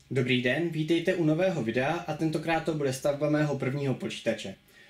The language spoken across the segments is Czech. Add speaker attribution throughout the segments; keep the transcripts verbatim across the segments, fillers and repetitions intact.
Speaker 1: Dobrý den, vítejte u nového videa a tentokrát to bude stavba mého prvního počítače.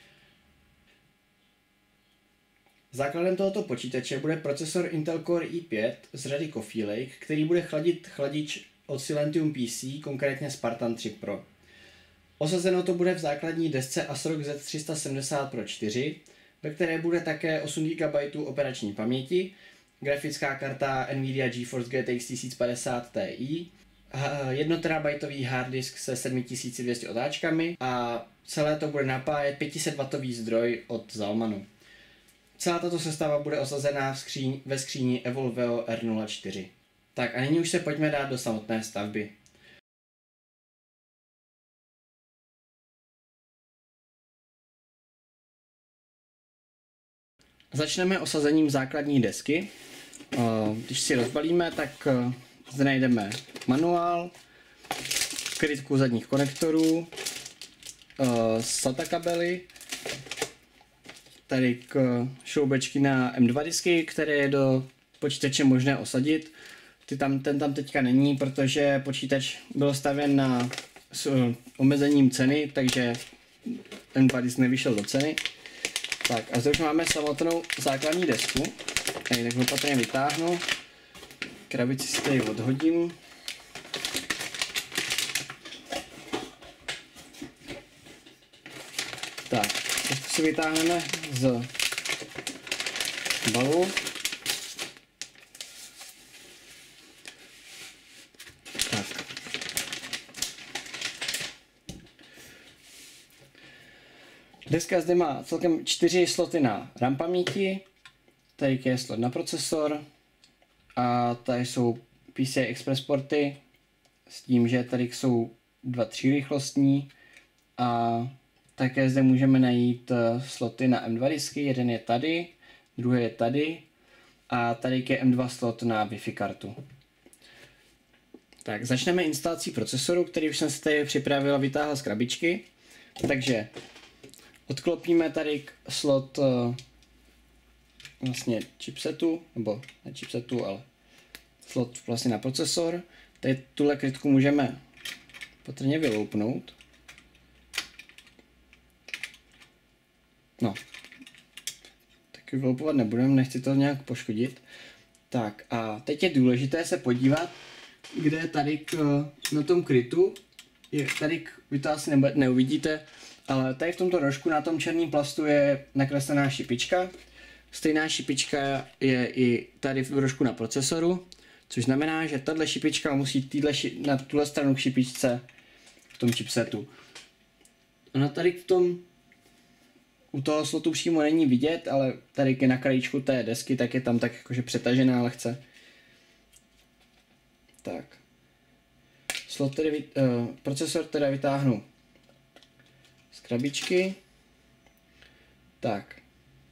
Speaker 1: Základem tohoto počítače bude procesor Intel Core i pět z řady Coffee Lake, který bude chladit chladič od Silentium P C, konkrétně Spartan tři Pro. Osazeno to bude v základní desce ASRock Z tři sta sedmdesát Pro čtyři, ve které bude také osm gigabajtů operační paměti, grafická karta Nvidia GeForce G T X tisíc padesát Ti, jedna terabajtový harddisk se sedm tisíc dvě stě otáčkami a celé to bude napájet pět set wattový zdroj od Zalmanu. Celá tato sestava bude osazená v skříň, ve skříni Evolveo R nula čtyři. Tak a nyní už se pojďme dát do samotné stavby. Začneme osazením základní desky. Když si rozbalíme, tak zde najdeme manuál, krytku zadních konektorů, SATA kabely, tady k šroubečky na M dva disky, které je do počítače možné osadit. Ty tam, ten tam teďka není, protože počítač byl stavěn na s omezením ceny, takže M dva disk nevyšel do ceny. Tak a zde už máme samotnou základní desku. Tady tak opatrně vytáhnu. Krabici si tady odhodím. Tak, teď si vytáhneme z balu. Tak. Deska zde má celkem čtyři sloty na RAM paměti, tady je slot na procesor a tady jsou P C I Express porty s tím, že tady jsou dva třírychlostní a také zde můžeme najít sloty na M dva disky, jeden je tady, druhý je tady a tady je M dva slot na Wi-Fi kartu. Tak začneme instalací procesoru, který už jsem si tady připravil a vytáhl z krabičky, takže odklopíme tady slot vlastně chipsetu, nebo ne chipsetu, ale slot vlastně na procesor. Tady tuhle krytku můžeme patrně vyloupnout. No, taky vyloupovat nebudeme, nechci to nějak poškodit. Tak a teď je důležité se podívat, kde je tady k, na tom krytu, je tady k, vy to asi ne, neuvidíte, ale tady v tomto rožku na tom černém plastu je nakreslená šipička. Stejná šipička je i tady v rožku na procesoru, což znamená, že tahle šipička musí týhle ši na tuhle stranu k šipičce v tom chipsetu. Ona tady v tom, u toho slotu přímo není vidět, ale tady je na krajíčku té desky, tak je tam tak jakože přetažená lehce. Tak. Slot tedy, uh, procesor teda vytáhnu z krabičky. Tak.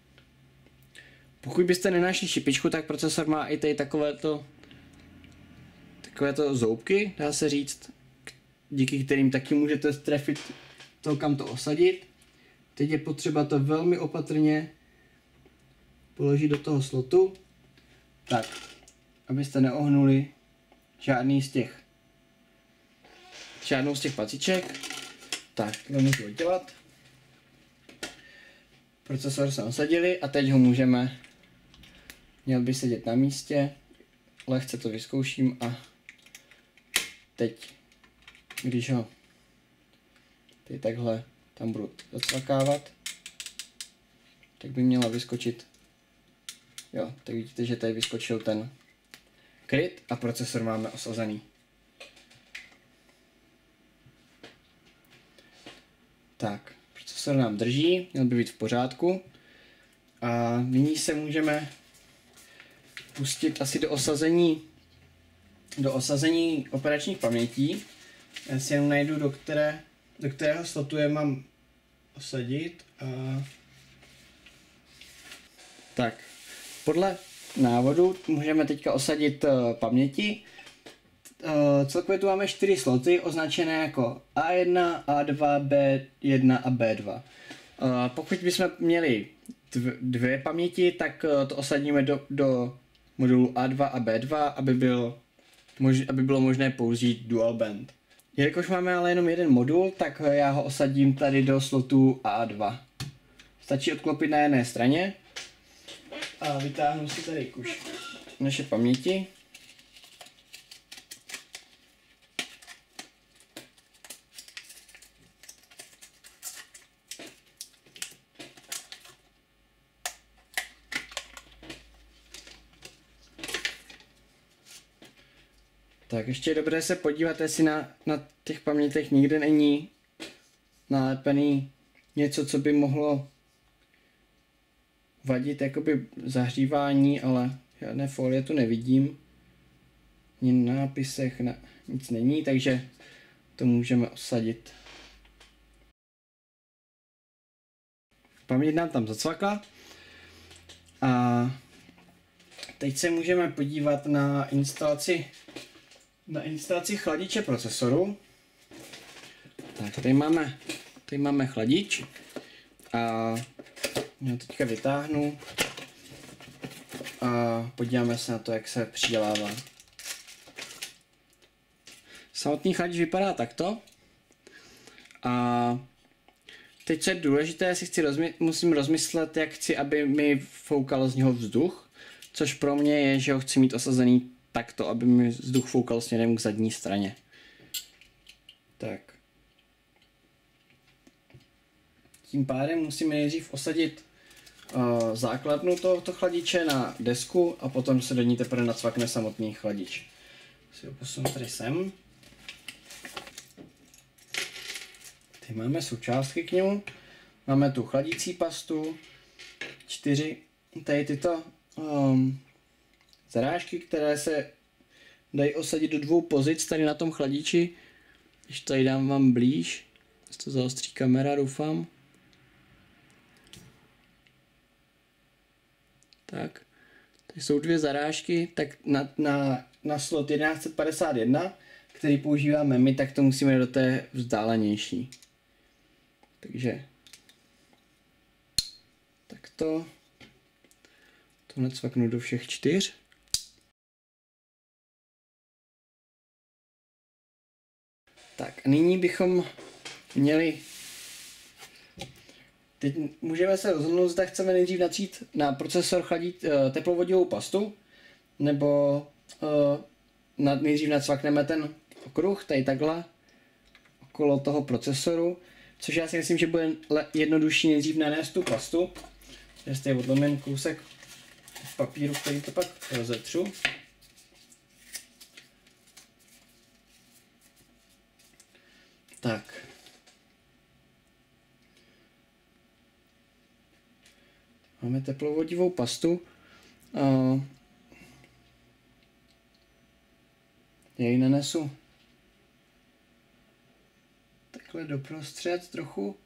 Speaker 1: Pokud byste nenašli šipičku, tak procesor má i tady takovéto takovéto zoubky, dá se říct, díky kterým taky můžete trefit to, kam to osadit. Teď je potřeba to velmi opatrně položit do toho slotu, tak, abyste neohnuli žádný z těch žádnou z těch paciček. Tak, to můžu oddělat. Procesor jsme osadili a teď ho můžeme, měl by sedět na místě, lehce to vyzkouším a teď, když ho teď takhle tam budu odcvakávat, tak by měla vyskočit, jo, tak vidíte, že tady vyskočil ten kryt a procesor máme osazený. Tak, procesor nám drží, měl by být v pořádku a nyní se můžeme pustit asi do osazení do osazení operačních pamětí. Já si jenom najdu, do, které, do kterého slotu je mám osadit. A... Tak, podle návodu můžeme teďka osadit uh, paměti. Uh, celkově tu máme čtyři sloty označené jako A jedna, A dva, B jedna a B dva. Uh, pokud bychom měli dv, dvě paměti, tak uh, to osadíme do, do modulu A dva a B dva, aby, byl, mož, aby bylo možné použít dual band. Jelikož máme ale jenom jeden modul, tak já ho osadím tady do slotu A dva. Stačí odklopit na jedné straně a vytáhnu si tady kuš naše paměti. Tak ještě je dobré se podívat, jestli na, na těch pamětech nikde není nalepený něco, co by mohlo vadit jakoby zahřívání, ale žádné folie tu nevidím. Ani na nápisech na, nic není, takže to můžeme osadit. Paměť nám tam zacvakla. A teď se můžeme podívat na instalaci na instalaci chladiče procesoru. Tak, tady máme, tady máme chladič a já teďka vytáhnu a podíváme se na to, jak se přidělává. Samotný chladič vypadá takto a teď, co je důležité, si chci rozmy- musím rozmyslet, jak chci, aby mi foukal z něho vzduch, což pro mě je, že ho chci mít osazený takto, aby mi vzduch foukal směrem k zadní straně. Tak. Tím pádem musíme nejdřív osadit uh, základnu tohoto chladiče na desku a potom se do ní teprve nacvakne samotný chladič. Si ho posunu tady sem. Tady máme součástky k němu. Máme tu chladící pastu, čtyři tady tyto um, zarážky, které se dají osadit do dvou pozic tady na tom chladiči. Když tady dám vám blíž, to zaostří kamera, doufám. Tak, tady jsou dvě zarážky, tak na, na, na slot jedenáct padesát jedna, který používáme my, tak to musíme do té vzdálenější. Takže takto. To nacvaknu do všech čtyř. Tak, nyní bychom měli, teď můžeme se rozhodnout, zda chceme nejdřív natřít na procesor chladit uh, teplovodivou pastu, nebo uh, nad, nejdřív nacvakneme ten okruh, tady takhle, okolo toho procesoru, což já si myslím, že bude jednodušší nejdřív nanést tu pastu. Já tady odlomím kousek papíru, který to pak rozetřu. Tak. Máme teplovodivou pastu. Uh, já ji nanesu takhle doprostřed trochu.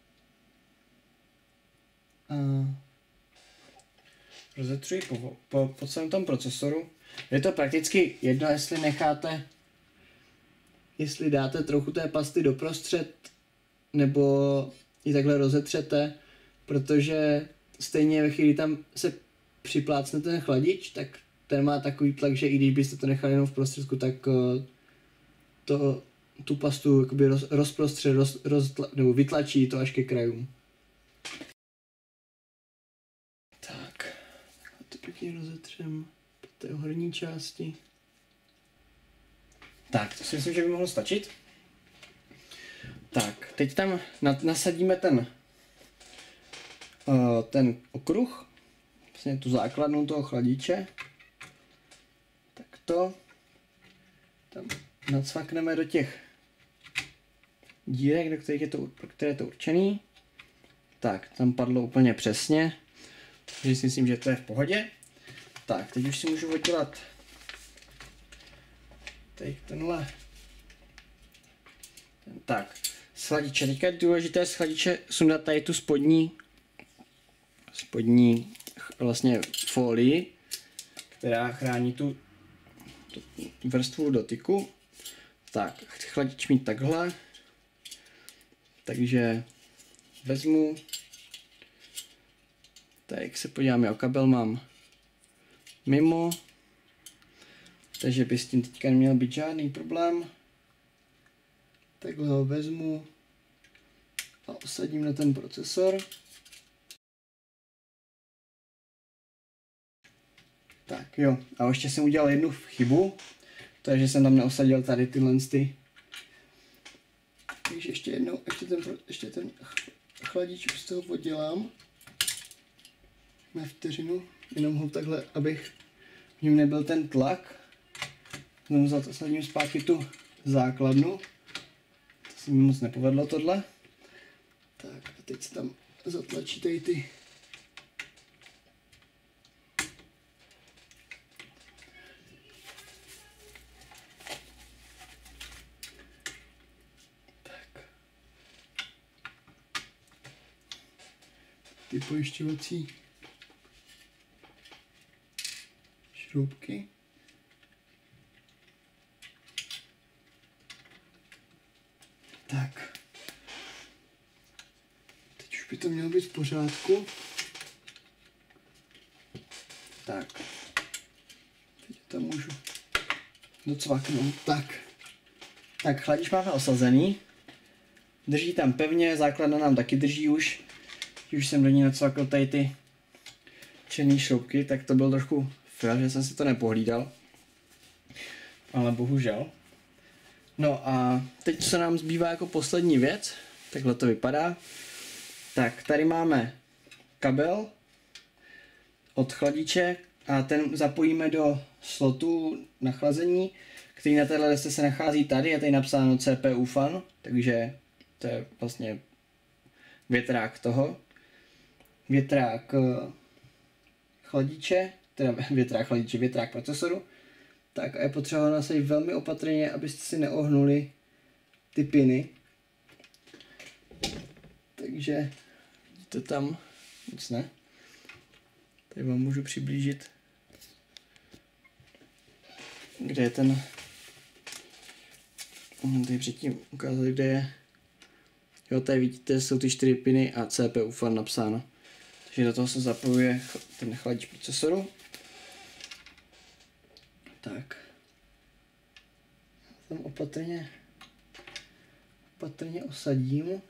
Speaker 1: Uh, rozetřu ji po, po, po celém tom procesoru. Je to prakticky jedno, jestli necháte, jestli dáte trochu té pasty doprostřed, nebo ji takhle rozetřete, protože stejně ve chvíli tam se připlácne ten chladič, tak ten má takový tlak, že i když byste to nechali jenom v prostředku, tak to, tu pastu jakoby roz, rozprostře, roz, roz, nebo vytlačí to až ke krajům. Tak, to pěkně rozetřem po té horní části. Tak, to si myslím, že by mohlo stačit. Tak, teď tam nasadíme ten uh, ten okruh, vlastně tu základnu toho chladiče. Tak to tam nacvakneme do těch dírek, do kterých je to, pro které je to určený. Tak, tam padlo úplně přesně, takže si myslím, že to je v pohodě. Tak, teď už si můžu oddělat tady tenhle. Ten, tak, z chladiče. Teďka je důležité z chladiče sundat tady tu spodní, spodní vlastně folii, která chrání tu, tu vrstvu dotyku. Tak, chci chladič mít takhle. Takže vezmu. Tak, jak se podíváme o kabel, mám mimo. Takže by s tím teďka neměl být žádný problém. Takhle ho vezmu a osadím na ten procesor. Tak jo, a ještě jsem udělal jednu chybu, to je, že jsem tam neosadil tady tyhle ty. Takže ještě jednou, ještě ten, ještě ten chladič už z toho oddělám. Na vteřinu, jenom ho takhle, abych v něm nebyl ten tlak. Znovu zasadím zpátky tu základnu. To se mi moc nepovedlo tohle. Tak a teď se tam zatlačí tady ty tak. Ty pojišťovací šroubky. Tak. Teď už by to mělo být v pořádku. Tak. Teď tam můžu docvaknout. Tak. Tak, chladič máme osazený. Drží tam pevně, základna nám taky drží už. Už jsem do ní nacvakl tady ty černé šroubky, tak to byl trošku fér, že jsem si to nepohlídal. Ale bohužel. No a teď co nám zbývá jako poslední věc, takhle to vypadá. Tak tady máme kabel od chladiče a ten zapojíme do slotu na chlazení, který na téhle desce se nachází tady, je tady napsáno C P U fan, takže to je vlastně větrák toho. Větrák chladiče, teda větrák chladiče, větrák procesoru. Tak a je potřeba ho nasadit velmi opatrně, abyste si neohnuli ty piny. Takže vidíte tam, nic ne. Tady vám můžu přiblížit, kde je ten, tady předtím ukázat, kde je. Jo, tady vidíte, jsou ty čtyři piny a C P U fan napsáno. Takže do toho se zapojuje ten chladič procesoru. Tak. Tam opatrně, opatrně osadím.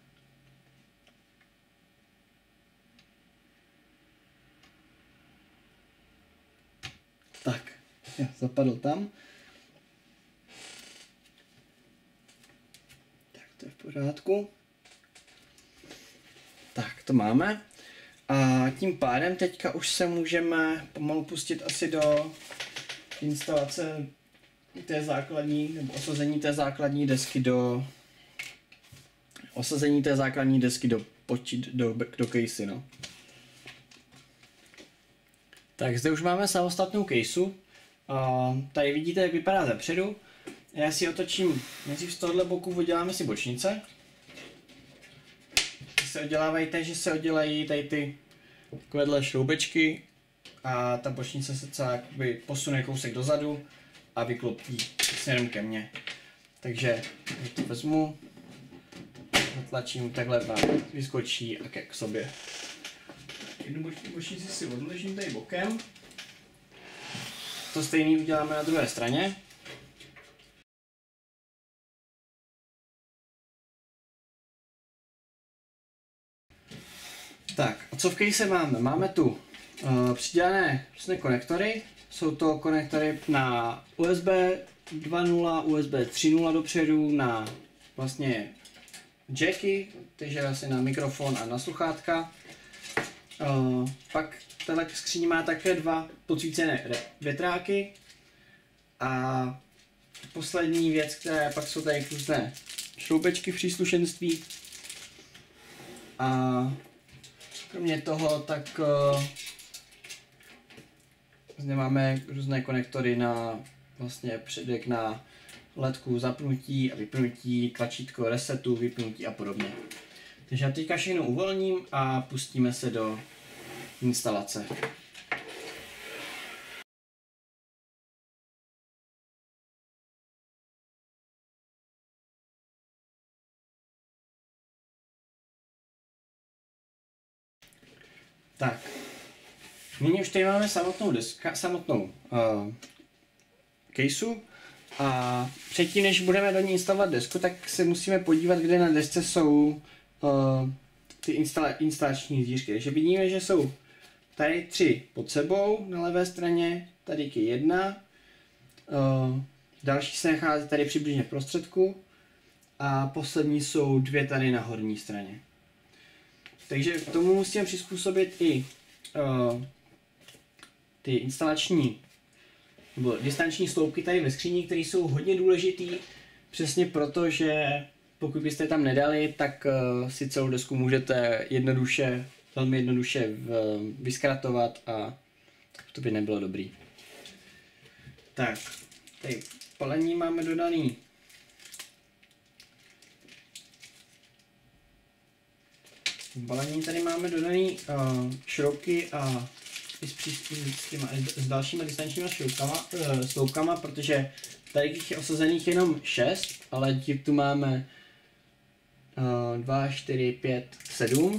Speaker 1: Tak, jo, zapadl tam. Tak, to je v pořádku. Tak, to máme. A tím pádem teďka už se můžeme pomalu pustit asi do instalace té základní, nebo osazení té základní desky do osazení té základní desky do, počít, do, do casey, no. Tak zde už máme samostatnou caseu. Uh, tady vidíte, jak vypadá zepředu. Já si otočím, nejdřív z tohohle boku uděláme si bočnice. Se oddělávají tak, že se oddělají tady ty takovéhle šroubečky a ta bočnice se celá jakoby posune kousek dozadu a vyklopí směrem ke mně. Takže to vezmu, zatlačím, takhle vám vyskočí a ke k sobě. Jednu bočnici si odložím tady bokem. To stejný uděláme na druhé straně. Tak, a co v case máme? Máme tu uh, přidělané různé konektory. Jsou to konektory na U S B dva tečka nula, U S B tři tečka nula dopředu, na vlastně jacky, takže asi na mikrofon a na sluchátka. Uh, pak tato skříň má také dva podsvícené větráky. A poslední věc, které pak jsou tady různé šroubečky v příslušenství. A kromě toho, tak uh, zde máme různé konektory na vlastně předek na ledku zapnutí a vypnutí, tlačítko resetu, vypnutí a podobně. Takže já teďka všechno uvolním a pustíme se do instalace. Tak, nyní už tady máme samotnou, deska, samotnou uh, caseu A předtím, než budeme do ní instalovat desku, tak se musíme podívat, kde na desce jsou uh, ty instala instalační zdířky. Takže vidíme, že jsou tady tři pod sebou na levé straně, tady je jedna, uh, další se nachází tady přibližně v prostředku a poslední jsou dvě tady na horní straně. Takže k tomu musíme přizpůsobit i uh, ty instalační nebo distanční sloupky tady ve skříni, které jsou hodně důležitý, přesně proto, že pokud byste tam nedali, tak uh, si celou desku můžete jednoduše, velmi jednoduše v, vyskratovat a to by nebylo dobrý. Tak, tady palení máme dodaný v balení tady máme dodaný uh, šroubky a i s, s, těma, s dalšíma distančníma šroubkama, uh, sloupkama, protože tady je osazených jenom šest, ale těch tu máme uh, dva, čtyři, pět, sedm.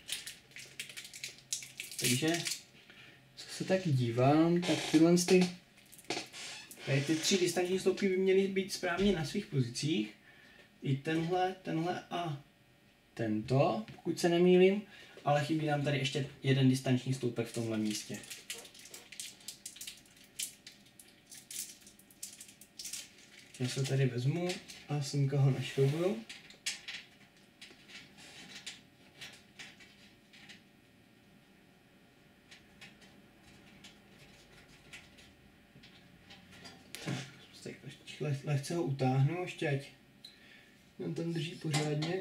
Speaker 1: Takže, co se tak dívám, tak tyhle ty, tady ty tři distanční sloupky by měly být správně na svých pozicích. I tenhle, tenhle a tento, pokud se nemýlím, ale chybí nám tady ještě jeden distanční sloupek v tomhle místě. Já se tady vezmu a semka ho našroubuju. Tak, lehce ho utáhnu, ještě ať on tam drží pořádně.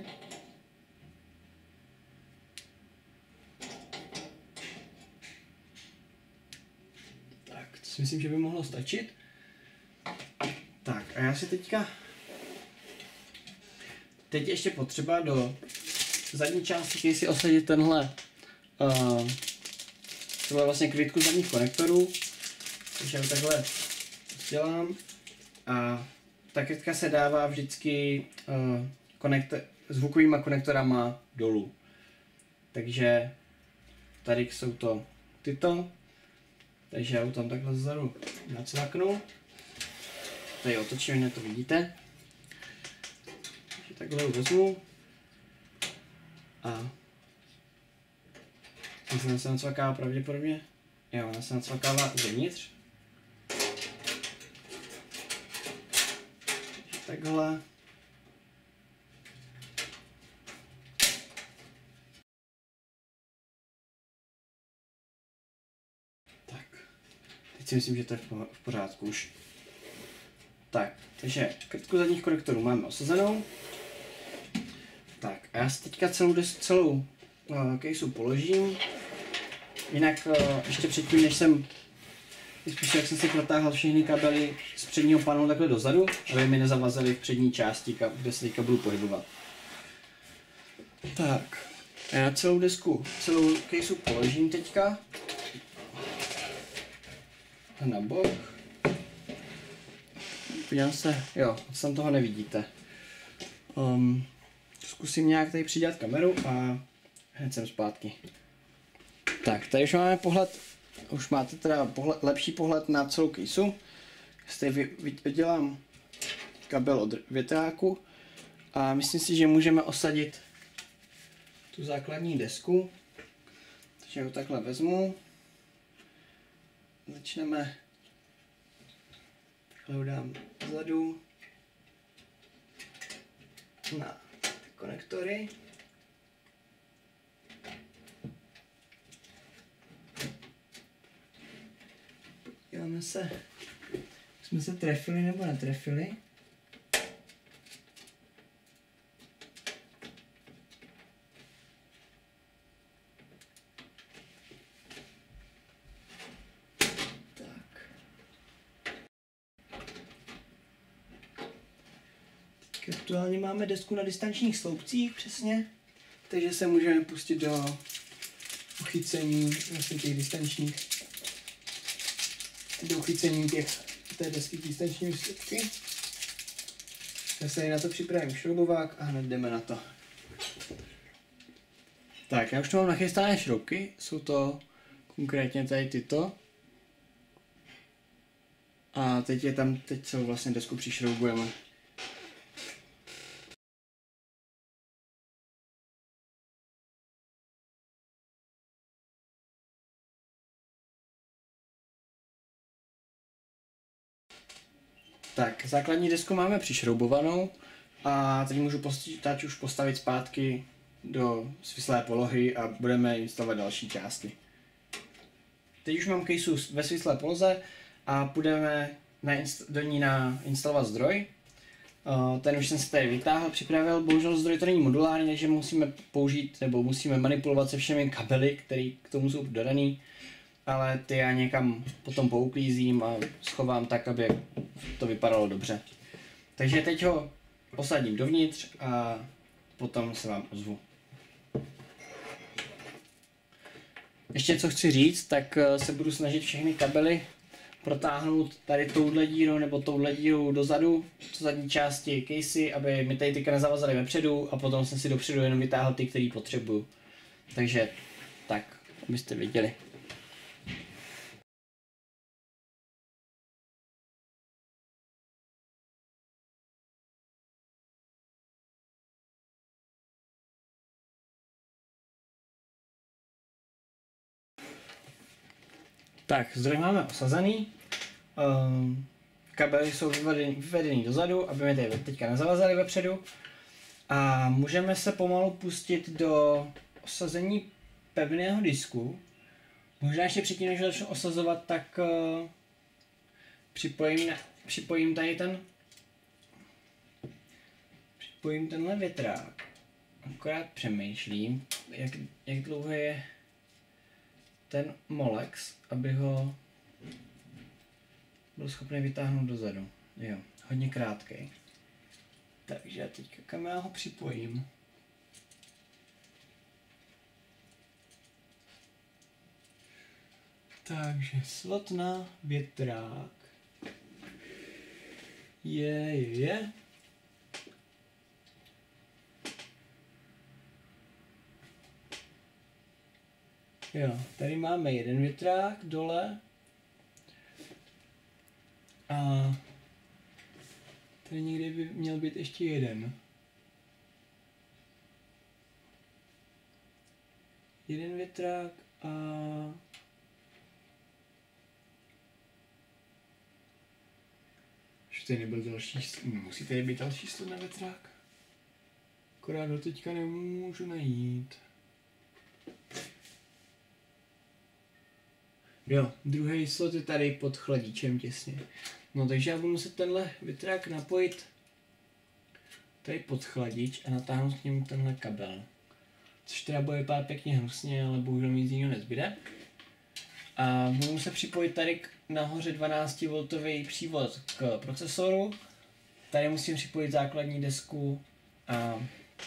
Speaker 1: Myslím, že by mohlo stačit. Tak a já si teďka teď ještě potřeba do zadní části si osadit tenhle uh, tohle vlastně krytku zadních konektorů. Takže ho takhle dělám a ta krytka se dává vždycky uh, konektor, zvukovýma konektorama dolů. Takže tady jsou to tyto. Takže já ho tam takhle zezadu nacvaknu. Tady otočím, jinak to vidíte. Takže takhle ho vezmu. A ona se nacvakává pravděpodobně. Jo, ona se nacvakává zevnitř. Takže takhle. Si myslím, že to je v pořádku už. Tak, takže krytku zadních konektorů máme osazenou. Tak a já si teďka celou, celou uh, caseu položím. Jinak uh, ještě předtím, než jsem způsob, jak jsem si protáhl všechny kabely z předního panelu takhle dozadu, aby mi nezavazily v přední části, kde se teďka budu pohybovat. Tak, já celou desku, celou caseu položím teďka. Na bok. Podívám se, jo, tam toho nevidíte. Um, zkusím nějak tady přidělat kameru a hned jsem zpátky. Tak, tady už máme pohled, už máte teda pohled, lepší pohled na celou caseu. Tady vydělám kabel od větráku a myslím si, že můžeme osadit tu základní desku. Takže ho takhle vezmu. Začneme, takhle ho dám vzadu na ty konektory. Podíváme se, jsme se trefili nebo netrefili. Aktuálně máme desku na distančních sloupcích přesně, takže se můžeme pustit do uchycení vlastně těch distančních, do uchycení těch té desky distančními sloupky. Já se na to připravím šroubovák a hned jdeme na to. Tak, já už tu mám nachystané šroubky, jsou to konkrétně tady tyto. A teď je tam, teď celou vlastně desku přišroubujeme. Tak, základní desku máme přišroubovanou a teď můžu počítač už postavit zpátky do svislé polohy a budeme instalovat další části. Teď už mám kejsu ve svislé poloze a budeme do ní nainstalovat zdroj. Ten už jsem si tady vytáhl, připravil, bohužel zdroj to není modulární, takže musíme použít nebo musíme manipulovat se všemi kabely, které k tomu jsou dodaný. Ale ty já někam potom pouklízím a schovám tak, aby to vypadalo dobře. Takže teď ho posadím dovnitř a potom se vám ozvu. Ještě co chci říct, tak se budu snažit všechny kabely protáhnout tady touhle dírou nebo touhle dírou dozadu, do zadní části casey, aby mi tady tyka nezavazaly vepředu a potom jsem si dopředu jenom vytáhl ty, který potřebuju. Takže tak, abyste viděli. Tak, zdroj máme osazený, um, kabely jsou vyvedený, vyvedený dozadu, aby mi tady teďka nezavazaly vepředu a můžeme se pomalu pustit do osazení pevného disku. Možná ještě předtím, než začnu osazovat, tak uh, připojím, připojím tady ten připojím tenhle větrák. Akorát přemýšlím, jak, jak dlouho je ten Molex, aby ho byl schopný vytáhnout dozadu. Jo, hodně krátkej. Takže teď kam já ho připojím. Takže slot na větrák je, je, je. Jo, tady máme jeden větrák dole a tady někde by měl být ještě jeden. Jeden větrák a už tady nebyl další, musí tady být další slot na větrák. Akorát do teďka nemůžu najít. Jo, druhý slot je tady pod chladičem těsně. No takže já budu muset tenhle větrák napojit tady pod chladič a natáhnout k němu tenhle kabel. Což teda bude vypadat pěkně hnusně, ale bohužel nic jiného nezbyde. A budu muset připojit tady nahoře dvanáctivoltový přívod k procesoru. Tady musím připojit základní desku a,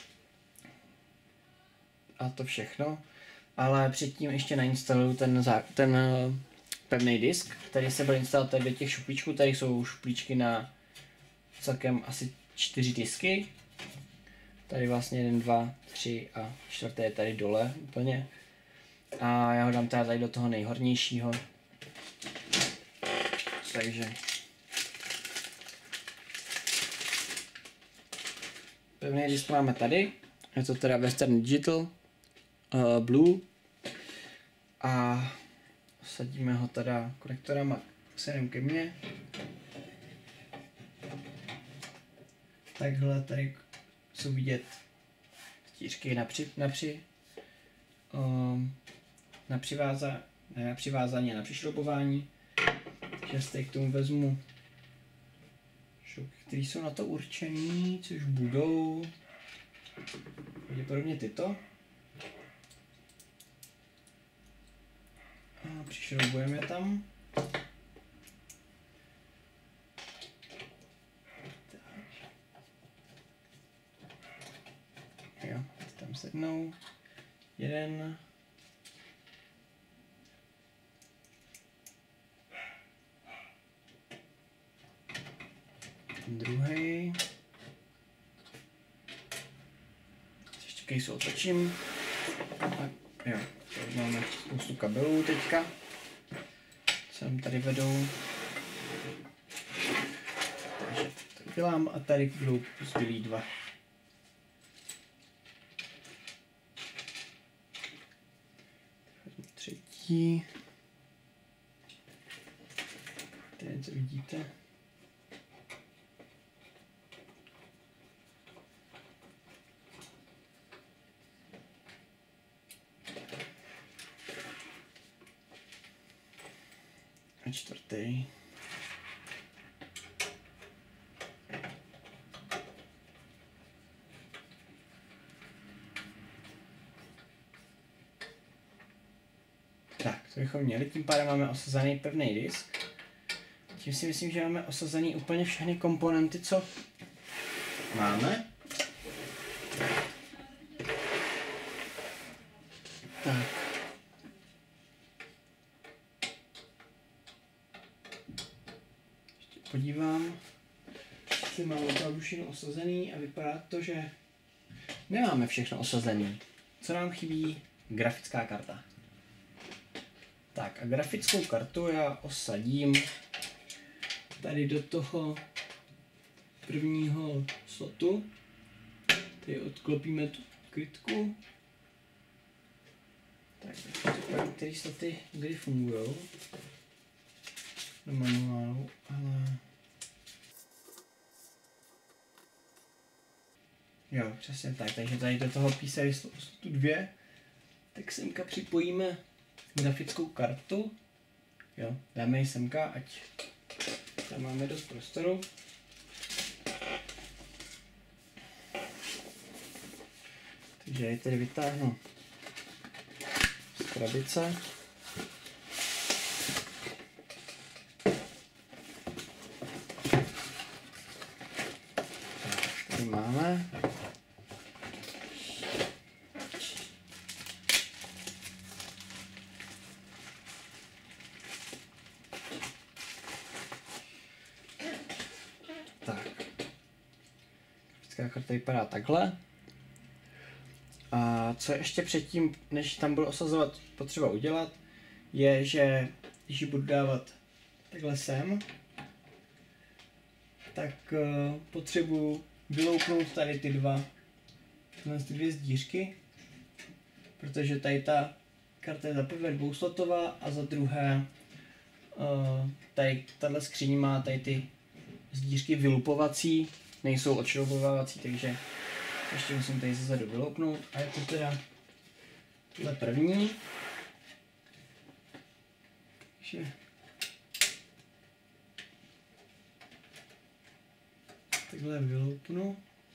Speaker 1: a to všechno. Ale předtím ještě nainstaluju ten, ten pevný disk, který se bude instalovat tady do těch šuplíčků. Tady jsou šuplíčky na celkem asi čtyři disky. Tady vlastně jeden, dva, tři a čtvrté je tady dole úplně. A já ho dám tady do toho nejhornějšího. Takže pevný disk máme tady. Je to teda Western Digital uh, Blue. A sadíme ho teda konektorama směrem ke mně. Takhle tady jsou vidět štířky na, při, na, při, um, na, přiváza, ne, na přivázání a na přišroubování. Takže si k tomu vezmu šouky, které jsou na to určený, což budou pravděpodobně tyto. A přišroubujeme je tam. Jo, tam sednou. Jeden. Druhý. Ještě kejsu otočím. A jo, tady máme spoustu kabelů teďka. Co nám tady vedou. udělám a tady budou zbylý dva. Třetí. Tady něco vidíte. A čtvrtý. Tak, to bychom měli, tím pádem máme osazený pevný disk. Tím si myslím, že máme osazený úplně všechny komponenty, co máme. Tak. Ještě podívám, jestli mám opravdu všechno osazený a vypadá to, že nemáme všechno osazený. Co nám chybí? Grafická karta. Tak a grafickou kartu já osadím tady do toho prvního slotu. Tady odklopíme tu krytku. Tak, které sloty kdy fungují na manuálu, ale jo, přesně tak, takže tady do toho písají slotu dvě, tak semka připojíme grafickou kartu, jo, dáme ji semka, ať tam máme dost prostoru. Takže ji tedy vytáhnu z krabice. Tak, tady máme. Tak. Grafická karta vypadá takhle. A co ještě předtím, než tam budu osazovat, potřeba udělat, je, že když ji budu dávat takhle sem, tak uh, potřebuji vyloupnout tady ty dva, ty dvě zdířky, protože tady ta karta je za prvé dvouslotová a za druhé uh, tady tahle skříň má tady ty zdířky vylupovací, nejsou odšroubovávací, takže ještě musím tady zezadu vyloupnout a je to teda tohle první. Takže takhle vyloupnu.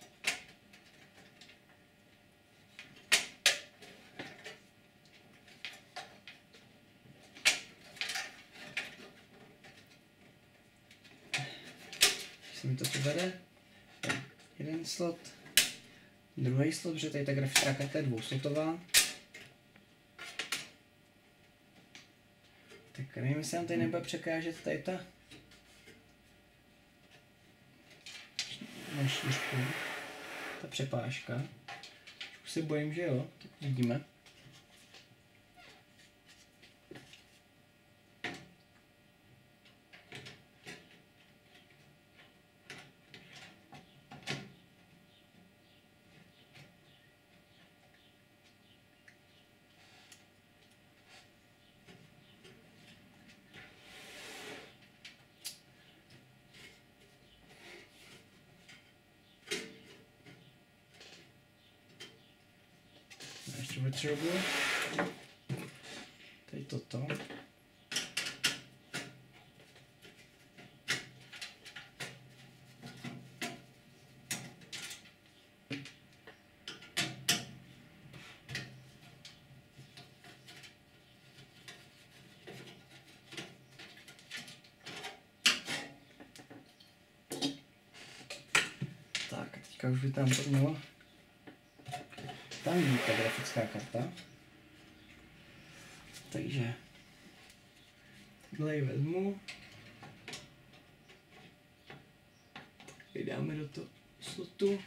Speaker 1: Když se mi to povede, jeden slot, druhý slot, protože tady ta grafická karta je dvouslotová. Tak nevím, jestli nám tady nebude překážet tady ta na šířku, ta přepážka. Už se bojím, že jo, tak uvidíme. Ještě potřebuji tady toto. Tak, teďka už by tam to mělo. Tam je ta grafická karta. Takže takhle ji vezmu. Ji dáme do toho slotu.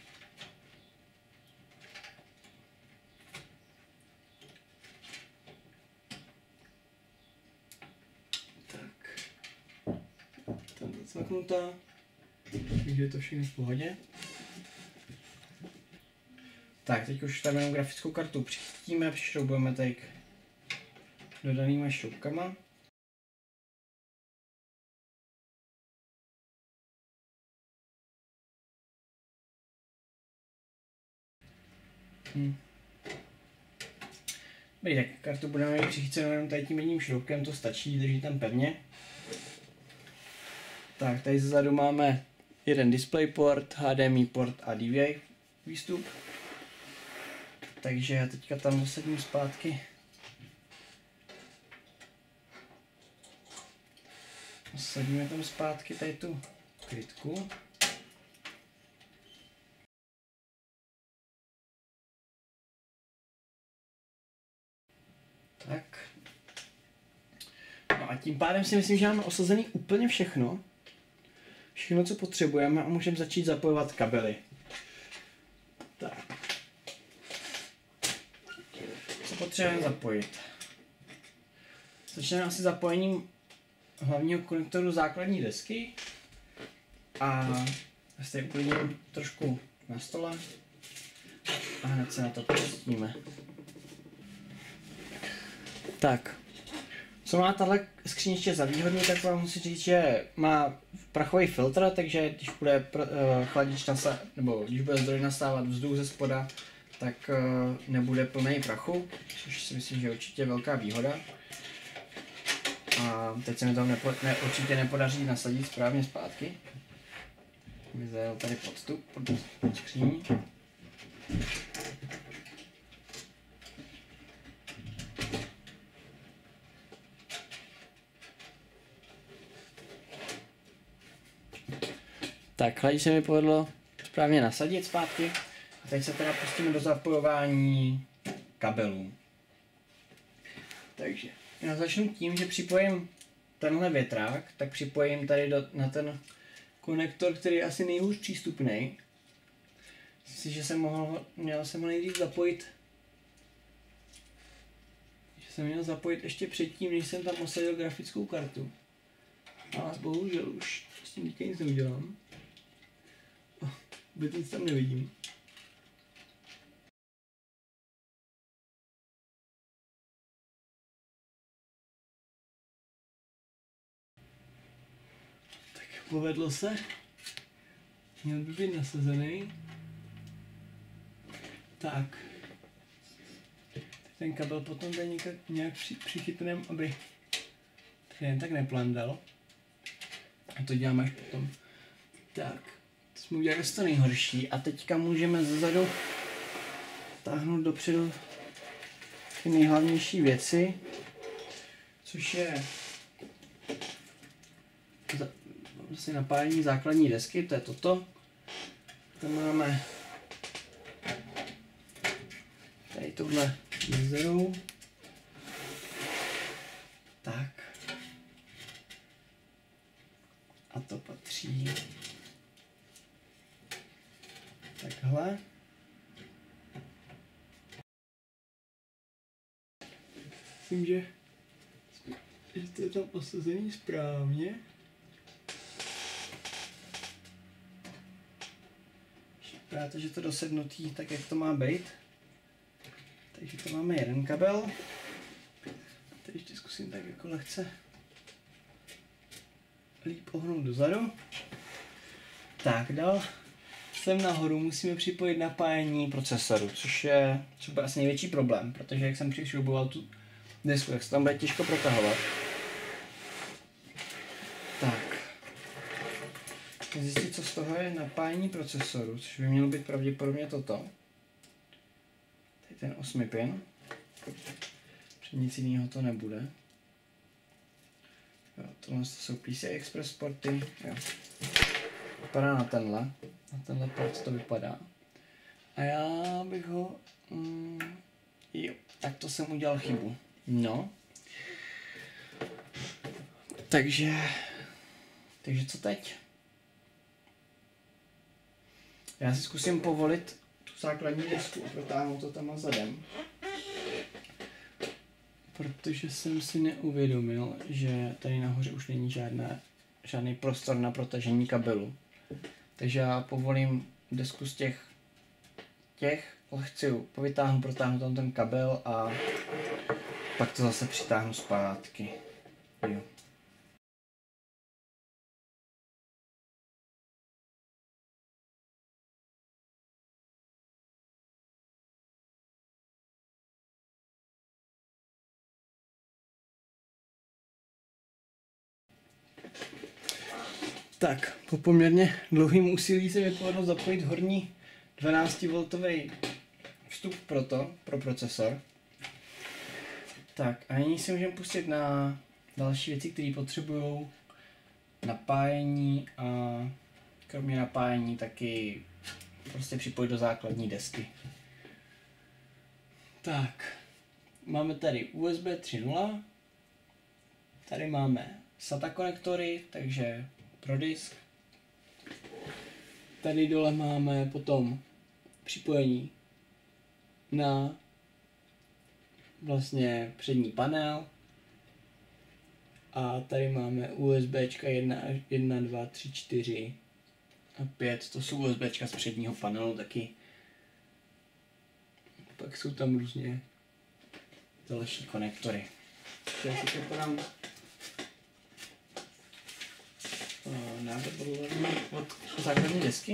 Speaker 1: Tak. Tam zacvaknutá. Takže takže je to všechno v pohodě. Tak, teď už tam jenom grafickou kartu přichytíme, přišroubujeme tady k dodanýma šroubkama. Hm. Dobrý, tak kartu budeme mít přichycenou jenom tady tím jedním šroubkem, to stačí, drží tam pevně. Tak, tady zezadu máme jeden DisplayPort, H D M I port a D V I výstup. Takže já teďka tam zasadím zpátky. Zasadíme tam zpátky tady tu krytku. Tak. No a tím pádem si myslím, že máme osazený úplně všechno. Všechno, co potřebujeme a můžeme začít zapojovat kabely. Tak. Co potřebujeme zapojit? Začneme asi zapojením hlavního konektoru základní desky. A zde uklidím trošku na stole a hned se na to pustíme. Tak, co má tahle skříniště za výhodu, tak vám musím říct, že má prachový filtr, takže když bude uh, chladič nasa- nebo když bude zdroj nastávat vzduch ze spoda, tak uh, nebude plný prachu, což si myslím, že je určitě velká výhoda. A teď se mi to nepo- ne, určitě nepodaří nasadit správně zpátky. Mi zajel tady podstup pod skříní. Tak, chladič se mi povedlo správně nasadit zpátky. A teď se teda pustíme do zapojování kabelů. Takže já začnu tím, že připojím tenhle větrák, tak připojím tady do, na ten konektor, který je asi nejhůř přístupný. Myslím si, že jsem mohl, měl jsem ho nejdřív zapojit, že jsem měl zapojit ještě předtím, než jsem tam osadil grafickou kartu. Ale bohužel už s tím díky nic neudělám. Vůbec nic tam nevidím. Tak povedlo se. Měl by být nasazený. Tak. Ten kabel potom tady nějak, nějak při, přichytneme, aby to jen tak neplandal. A to děláme až potom. Tak. To jsme udělali to nejhorší. A teďka můžeme zezadu táhnout dopředu ty nejhlavnější věci. Což je vlastně napájení základní desky, to je toto. Tam máme tady tuhle mezeru. Tak. A to patří takhle. Myslím, že, že to je tam osazený správně. Vypadá to, že to dosednutý tak, jak to má být. Takže to máme jeden kabel. Teď ještě zkusím tak jako lehce líp ohnout dozadu. Tak, dál sem nahoru musíme připojit napájení procesoru, což je třeba asi největší problém, protože jak jsem přišrouboval tu disku, tak se tam bude těžko protahovat. Tak. Zjistit, co z toho je napájení procesoru, což by mělo být pravděpodobně toto. Tady ten osmi pin. Před nic jiného to nebude. Jo, tohle jsou P C I Express porty. Jo. Vypadá na tenhle. Na tenhle port to vypadá. A já bych ho... Mm, jo, tak to jsem udělal chybu. No. Takže... Takže co teď? Já si zkusím povolit tu základní desku a protáhnout to tam zadem. Protože jsem si neuvědomil, že tady nahoře už není žádná, žádný prostor na protažení kabelu. Takže já povolím desku z těch, těch, chci povytáhnu, protáhnu tam ten kabel a pak to zase přitáhnu zpátky. Jo. Tak, po poměrně dlouhým úsilí se mi povedlo zapojit horní dvanáctivoltový vstup pro to, pro procesor. Tak a nyní si můžeme pustit na další věci, které potřebují napájení a kromě napájení taky prostě připojit do základní desky. Tak, máme tady U S B tři tečka nula, tady máme SATA konektory, takže pro disk. Tady dole máme potom připojení na vlastně přední panel. A tady máme USBčka jedna, dva, tři, čtyři a pět. To jsou USBčka z předního panelu taky. Pak jsou tam různě další konektory. Já si to podám návod od základní desky.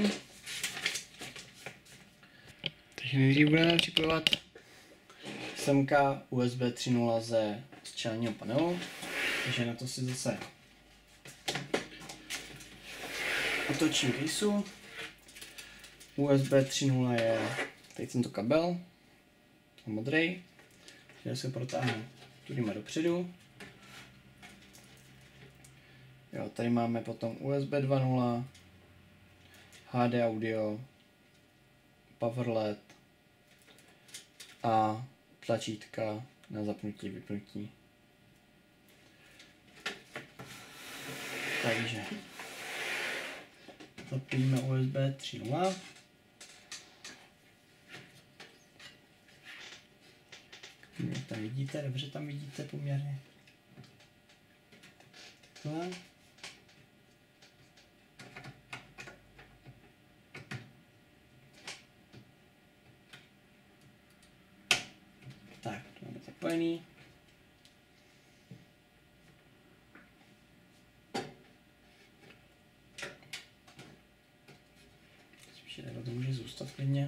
Speaker 1: Takže nejdřív budeme připojovat semka U S B tři tečka nula ze čelního panelu. Takže na to si zase otočím kejsu. U S B tři tečka nula je tady tento kabel, modrý, který se protáhnu tudýma dopředu. Jo, tady máme potom U S B dva tečka nula, H D audio, power L E D a tlačítka na zapnutí, vypnutí. Takže zapojíme U S B tři tečka nula. Jak tam vidíte, dobře tam vidíte poměrně. Takhle. Tak, to máme zapojený. Spíše to může zůstat klidně.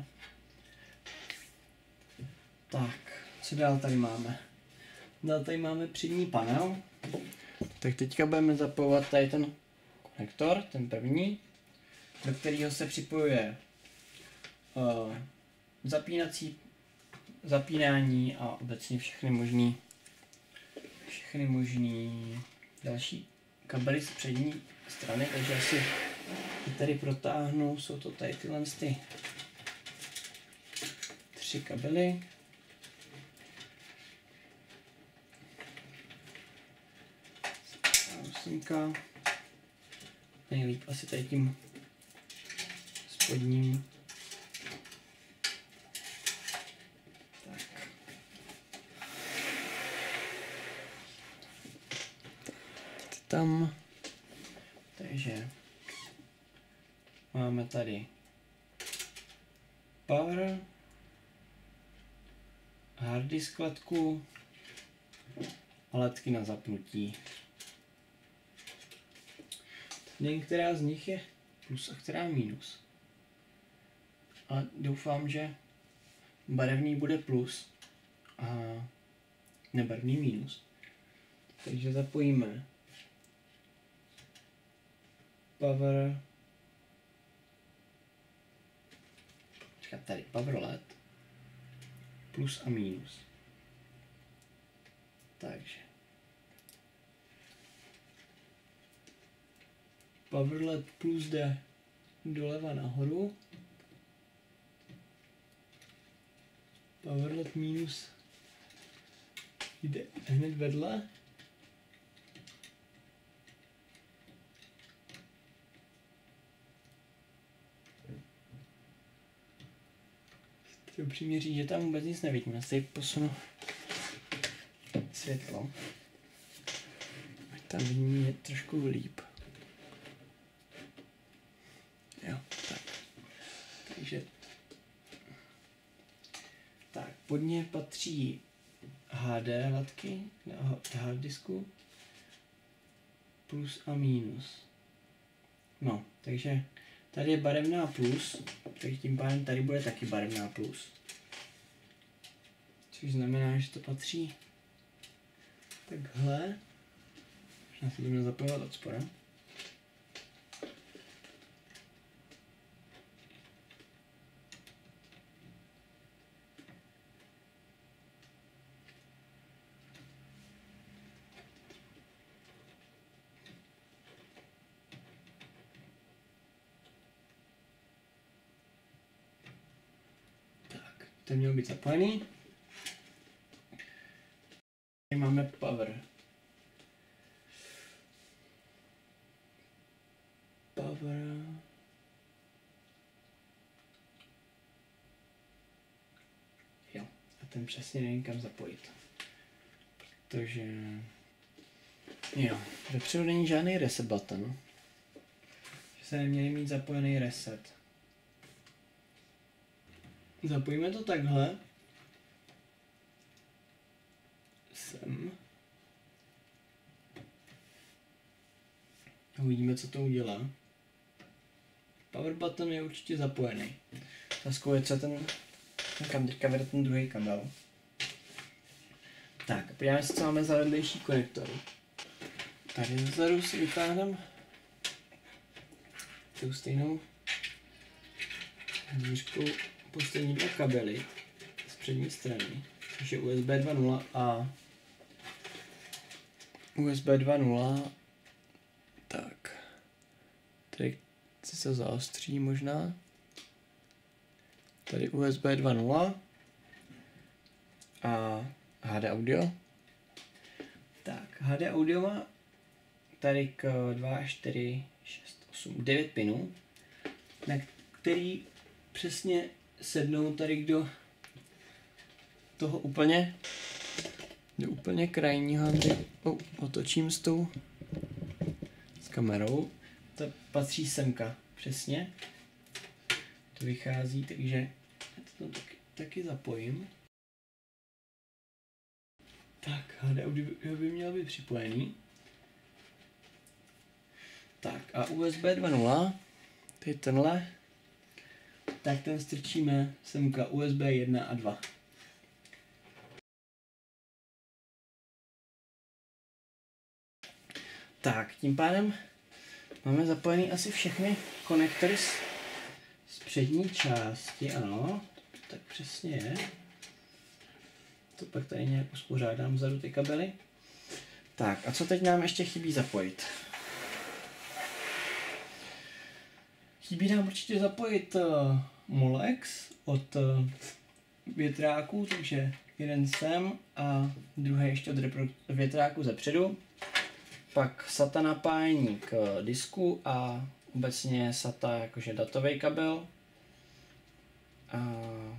Speaker 1: Tak, co dál tady máme? Dál tady máme přední panel. Tak teďka budeme zapojovat tady ten konektor, ten první, do kterého se připojuje uh, zapínací, zapínání a obecně všechny možný, všechny možný další kabely z přední strany, takže asi tady protáhnu, jsou to tady tyhle ty tři kabely. Osmka. Nejlíp asi tady tím spodním. Tak. Tam. Takže máme tady power, hard disk ledku a ledky na zapnutí. Nevím, která z nich je plus a která minus. A doufám, že barevný bude plus a nebarevný minus. Takže zapojíme power, počkat, tady power L E D plus a minus. Takže power L E D plus jde doleva nahoru, power L E D minus jde hned vedle. Chci upřímně říct, že tam vůbec nic nevidím. Já si posunu světlo. Ať tam vidím je trošku líp. Jo. pod ně patří H D latky na hard disku plus a minus. No, takže tady je barevná plus, takže tím pádem tady bude taky barevná plus. Což znamená, že to patří takhle. Já si to měl zapojovat od spora. Tak, to mělo být zapojený. Tady máme power. Power. Jo, a ten přesně nevím kam zapojit. Protože... Jo, vepředu není žádný reset button. Že se neměli mít zapojený reset. Zapojíme to takhle. Sem. A uvidíme, co to udělá. Power button je určitě zapojený. Otázkou je, co ten, kam teďka vede ten druhý kabel. Tak, podíváme se, co máme za vedlejší konektory. Tady vzadu si vytáhneme tou stejnou dířkou poslední dva kabely z přední strany, což je U S B dva tečka nula a U S B dva tečka nula. Tak, tady si se zaostří možná. Tady U S B dva tečka nula a H D audio. Tak, H D audio má tady k dva, čtyři, šest, osm, devět pinů, na který přesně sednou tady do toho úplně, do úplně krajního, kdy oh, otočím s tou s kamerou. To patří semka, přesně. To vychází, takže já to taky, taky zapojím. Tak, H D audio by mělo být připojený. Tak a U S B dva tečka nula, to je tenhle, tak ten strčíme semka U S B jedna a dva. Tak, tím pádem máme zapojený asi všechny konektory z, z přední části, ano, tak přesně je. To pak tady nějak uspořádám vzadu ty kabely. Tak, a co teď nám ještě chybí zapojit? Chybí nám určitě zapojit uh, Molex od uh, větráků, takže jeden sem a druhý ještě od větráku zepředu. Pak SATA napájení k disku a obecně SATA jakože datový kabel. A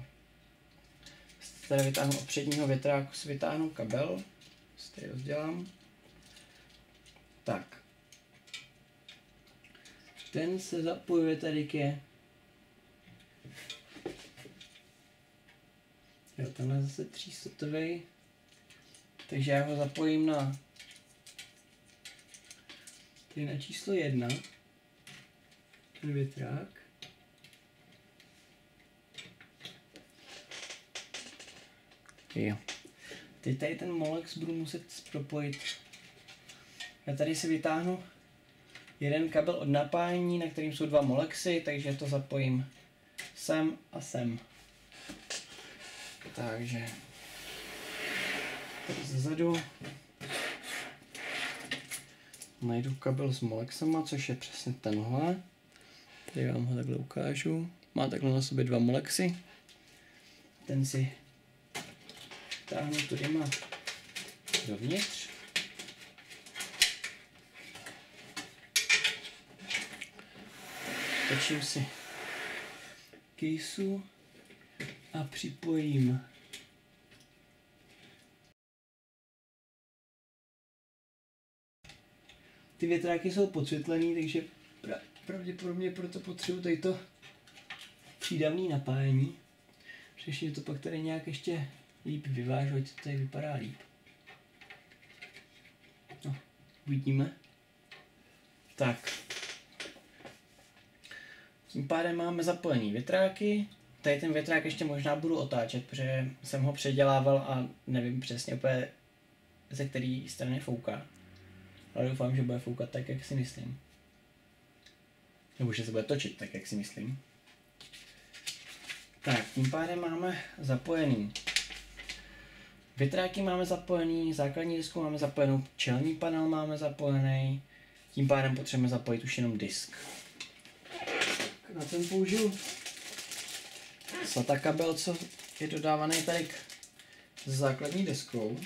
Speaker 1: tady vytáhnu od předního větráku, si vytáhnu kabel, si tady rozdělám. Tak. Ten se zapojuje tady ke... Jo, tenhle zase třístotový. Takže já ho zapojím na... Tady na číslo jedna. Ten větrák. Jo. Teď tady ten Molex budu muset propojit. Já tady si vytáhnu jeden kabel od napájení, na kterým jsou dva Molexy, takže to zapojím sem a sem. Takže tady zezadu najdu kabel s Molexama, což je přesně tenhle. Tady vám ho takhle ukážu. Má takhle na sobě dva Molexy. Ten si táhnu tudyma dovnitř. Točím si kejsu a připojím ty větráky jsou podsvětlený, takže pravděpodobně proto potřebuji tady to přídavné napájení. Přešli to pak tady nějak ještě líp vyvážu, ať to tady vypadá líp. No, uvidíme. Tak. Tím pádem máme zapojený větráky. Tady ten větrák ještě možná budu otáčet, protože jsem ho předělával a nevím přesně úplně, ze které strany fouká. Ale doufám, že bude foukat tak, jak si myslím. Nebo že se bude točit tak, jak si myslím. Tak, tím pádem máme zapojený větráky, máme zapojený, základní disku máme zapojenou, čelní panel máme zapojený. Tím pádem potřebujeme zapojit už jenom disk. Na ten použiju SATA kabel, co je dodávaný tady k základní deskou.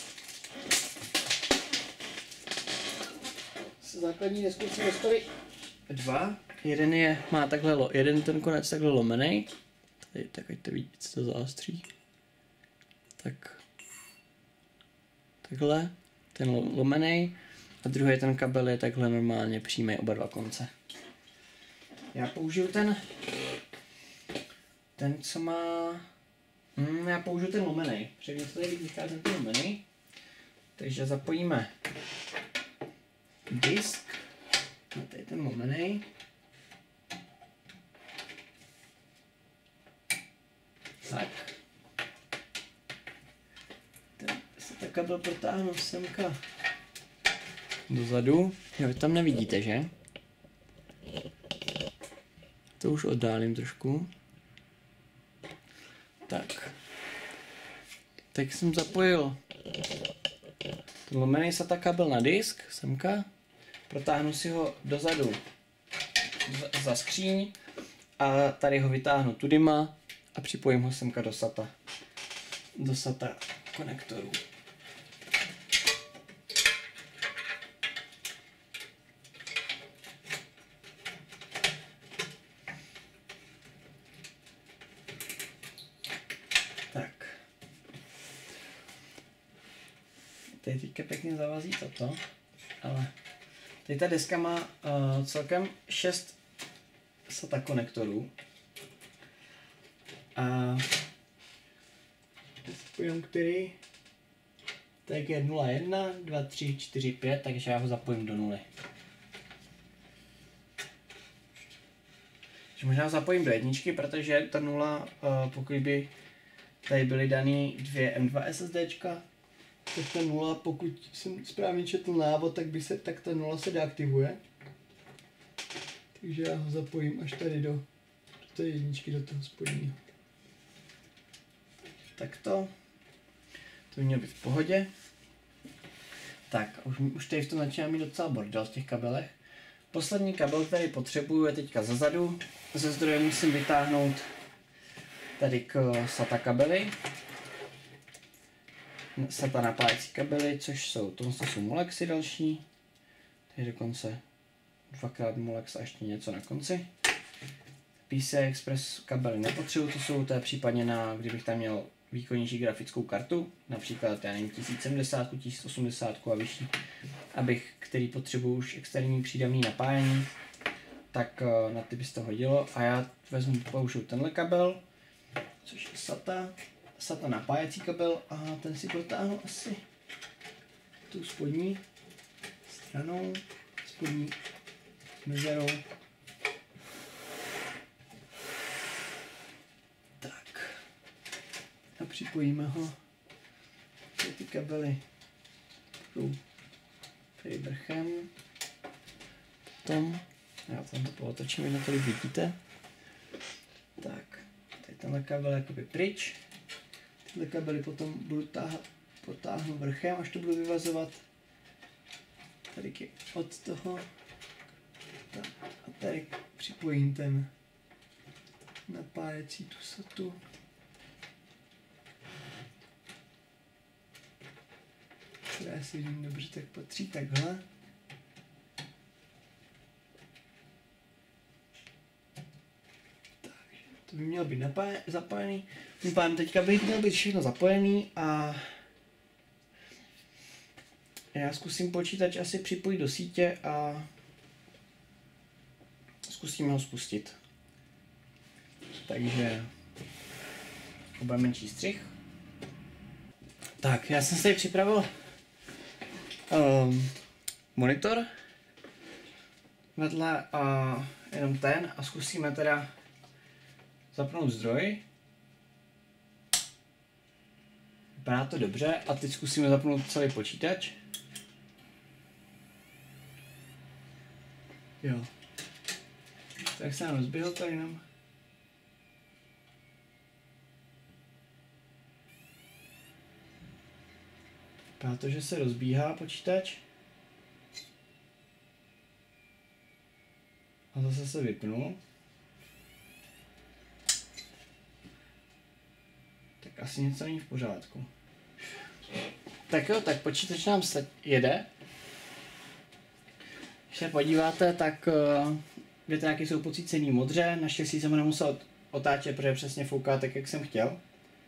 Speaker 1: S základní deskou jsme dostali dva. Jeden je, má takhle, lo, jeden ten konec takhle lomený. Tady, tak ať to vidíte, co to zaostří. Tak. Takhle. Ten lomený. A druhý ten kabel je takhle normálně přímý, oba dva konce. Já použiju ten, ten co má, hmm, já použiju ten lomený, protože mě to tady vychází ten lomený. Takže zapojíme disk, a tady ten lomený. Tak. Ten se ta kabel protáhnu semka dozadu. Jo, vy tam nevidíte, že? To už oddálím trošku. Tak. Teď jsem zapojil ten lomený SATA kabel na disk, semka. Protáhnu si ho dozadu za skříň a tady ho vytáhnu tudyma a připojím ho semka do SATA. Do SATA konektorů. Tady teďka pěkně zavazí toto, ale tady ta deska má uh, celkem šest SATA konektorů a spojím který tak je nula jedna, dva, tři, čtyři, pět, takže já ho zapojím do nuly. Možná ho zapojím do jedničky, protože ta nula, uh, pokud by tady byly daný dvě M dva SSDčka, tak ta nula, pokud jsem správně četl návod, tak, by se, tak ta nula se deaktivuje. Takže já ho zapojím až tady do, do té jedničky, do toho spodního. Takto. To by mělo být v pohodě. Tak, už, už tady v tom začíná mít docela bordel v těch kabelech. Poslední kabel, který potřebuju, je teďka zezadu. Ze zdroje musím vytáhnout tady k SATA kabely. SATA napájecí kabely, což jsou, to jsou Molexy další. Tady dokonce dvakrát Molex a ještě něco na konci. P C I Express kabely nepotřebuji, to jsou to je případně na, kdybych tam měl výkonnější grafickou kartu, například já nevím, tisíc sedmdesát, tisíc osmdesát a vyšší, abych, který potřebuji už externí přídavný napájení, tak na ty by se to hodilo. A já vezmu, použiju tenhle kabel, což je SATA. SATA napájecí kabel a ten si protáhnu asi tu spodní stranou, spodní mezerou. Tak. A připojíme ho. Tady ty kabely budou tady vrchem. Potom, já tam to pootočím, jen tady vidíte. Tak, tady tenhle kabel jakoby pryč. Tyhle kabely potom budu táhat, potáhnu vrchem, až to budu vyvazovat tady od toho. Tak, a tady připojím ten napájecí tu satu. Která si vidím dobře, tak patří takhle. To by mělo být napáje, zapájený. Tím pádem teďka by mělo být všechno zapojený a já zkusím počítač asi připojit do sítě a zkusíme ho spustit. Takže bude menší střih. Tak, já jsem si připravil um, monitor vedle a jenom ten a zkusíme teda zapnout zdroj. Vypadá to dobře a teď zkusíme zapnout celý počítač. Jo. Tak se nám rozběhl tady jenom. Vypadá to, že se rozbíhá počítač. A zase se vypnul. Tak asi něco není v pořádku. Tak jo, tak počítač nám se jede. Když se podíváte, tak uh, větráky jsou pocícený modře. Naštěstí jsem ho nemusel otáčet, protože přesně fouká tak, jak jsem chtěl.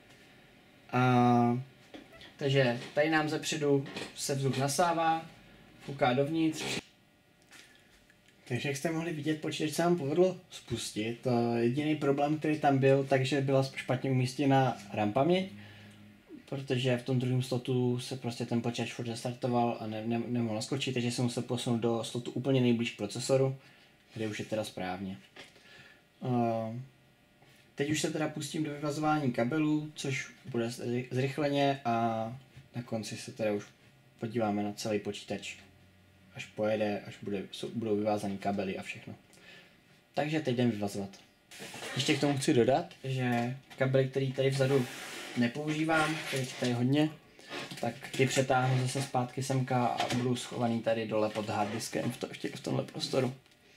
Speaker 1: A, takže tady nám zepředu se vzduch nasává, fouká dovnitř. Takže jak jste mohli vidět, počítač se nám povedlo spustit. Jediný problém, který tam byl, takže byla špatně umístěna RAM paměť, protože v tom druhém slotu se prostě ten počítač furt restartoval a ne, ne, nemohl naskočit, takže jsem musel posunout do slotu úplně nejblíž procesoru, kde už je teda správně. Uh, teď už se teda pustím do vyvazování kabelů, což bude zrychleně a na konci se teda už podíváme na celý počítač, až pojede, až bude, budou vyvázaný kabely a všechno. Takže teď jdem vyvazovat. Ještě k tomu chci dodat, že kabely, který tady vzadu nepoužívám, tady tady hodně, tak ty přetáhnu zase zpátky semka a budou schovaný tady dole pod harddiskem v, to, v tomhle prostoru.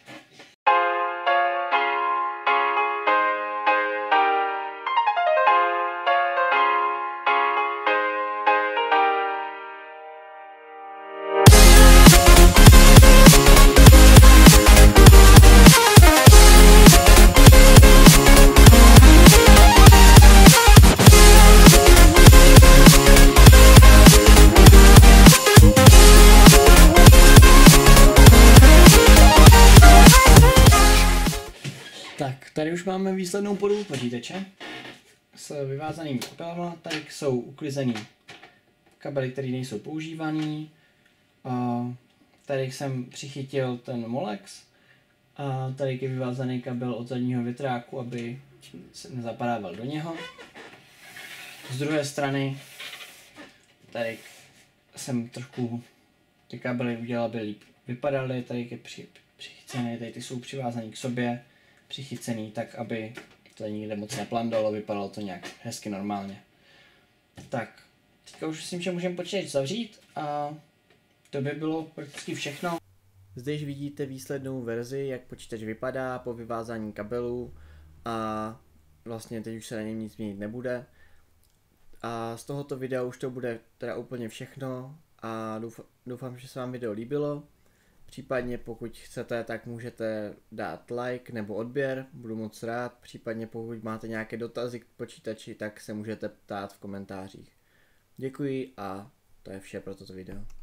Speaker 1: Tak, tady už máme výslednou podobu počítače s vyvázanými kabelama. Tady jsou uklizený kabely, které nejsou používaný. Tady jsem přichytil ten Molex. A tady je vyvázaný kabel od zadního větráku, aby se nezapadával do něho. Z druhé strany tady jsem trošku ty kabely udělal, aby líp vypadaly. Tady je při, přichycený, tady ty jsou přivázaný k sobě. Přichycený tak, aby to nikde moc neplandalo, vypadalo to nějak hezky normálně. Tak, teďka už myslím, že můžeme počítač zavřít a to by bylo prakticky všechno. Zde již vidíte výslednou verzi, jak počítač vypadá po vyvázání kabelů a vlastně teď už se na něm nic měnit nebude. A z tohoto videa už to bude teda úplně všechno a doufám, doufám že se vám video líbilo. Případně pokud chcete, tak můžete dát like nebo odběr, budu moc rád. Případně pokud máte nějaké dotazy k počítači, tak se můžete ptát v komentářích. Děkuji a to je vše pro toto video.